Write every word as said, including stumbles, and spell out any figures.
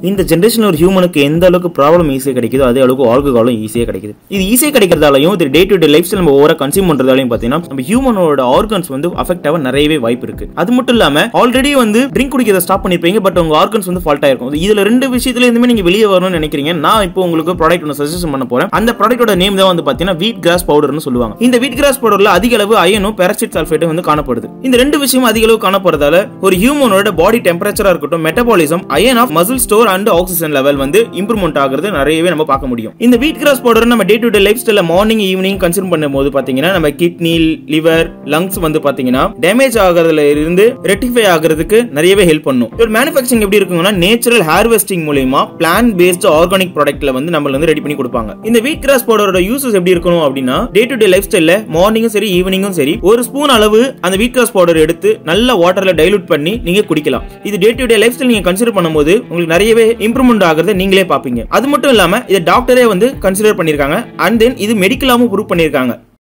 இந்த ஜெனரேஷன்ல ஒரு ஹியூமனுக்கு எந்த அளவுக்கு ப்ராப்ளம் ஈஸியா கிடைக்குதோ அதே அளவுக்கு ஆல்கஹாலும் ஈஸியா கிடைக்குது. இது ஈஸியா கிடைக்கிறதாலையும் இது day to day lifestyle நம்ம ஓவரா கன்சியூம் பண்றதாலையும் பாத்தீங்கன்னா நம்ம ஹியூமனோட ஆர்கன்ஸ் வந்து அஃபெக்ட் ஆக நிறையவே வாய்ப்பு இருக்கு. அது மட்டும் இல்லாம ஆல்ரெடி வந்து ட்ரிங்க் குடிக்கிறத ஸ்டாப் பண்ணிருப்பீங்க, பட் உங்க ஆர்கன்ஸ் வந்து ஃபால்ட் ஆயிருக்கும். இதுல ரெண்டு விஷயத்துல இருந்துமே நீங்க வெளியே வரணும்னு நினைக்கிறீங்க. நான் இப்போ உங்களுக்கு ப்ராடக்ட் ஒன்று சஜஷன் பண்ண போறேன். அந்த ப்ராடக்ட்டோட நேம் தான் வந்து பாத்தீங்கன்னா வீட் கிராஸ் பவுடர்னு சொல்லுவாங்க. இந்த வீட் கிராஸ் பவுடர்ல அதிக அளவு அயனும் பெராக்சைட் சல்ஃபேட்டும் வந்து காணப்படுது. இந்த ரெண்டு விஷயமும் அதிக அளவு காணப்படுறதால ஒரு ஹியூமனோட பாடி டெம்பரேச்சரா இருக்கட்டும், metabolism, iron of muscle store and oxygen level வந்து இம்ப்ரூவ்மெண்ட் ஆகுறது நிறையவே நம்ம பார்க்க முடியும். இந்த வீட் கிராஸ் பவுடர் நம்ம டே டு டே லைஃப் ஸ்டைல்ல மார்னிங் ஈவினிங் கன்சியூம் பண்ணும்போது பாத்தீங்கன்னா நம்ம கிட்னி, லிவர், லங்ஸ் வந்து பாத்தீங்கன்னா டேமேஜ் ஆகிறதுல இருந்து ரெக்டிஃபை ஆகிறதுக்கு நிறையவே ஹெல்ப் பண்ணும். ஒரு மேனுஃபேக்சரிங் எப்படி இருக்குங்கன்னா நேச்சுரல் ஹார்வெஸ்டிங் மூலமா பிளான்ட் பேஸ்ட் ஆர்கானிக் ப்ராடக்ட்ல வந்து நம்ம வந்து ரெடி பண்ணி கொடுப்பாங்க. இந்த வீட் கிராஸ் பவுடரோட யூசஸ் எப்படி இருக்கணும் அப்படின்னா டே டு டே லைஃப் ஸ்டைல்ல மார்னிங்கும் சரி ஈவினிங்கும் சரி ஒரு ஸ்பூன் அளவு அந்த வீட் கிராஸ் பவுடர் எடுத்து நல்ல வாட்டர்ல டைலூட் பண்ணி நீங்க குடிக்கலாம். இது day to day lifestyle நீங்க கன்சிடர் பண்ணும்போது உங்களுக்கு நிறையவே இம்ப்ரூவ்மெண்ட் ஆகிறத நீங்களே பாப்பீங்க. அது மட்டும் இல்லாம இதை டாக்டரே வந்து கன்சிடர் பண்ணிருக்காங்க அண்ட் தென் இது மெடிக்கலாவும் ப்ரூவ் பண்ணிருக்காங்க.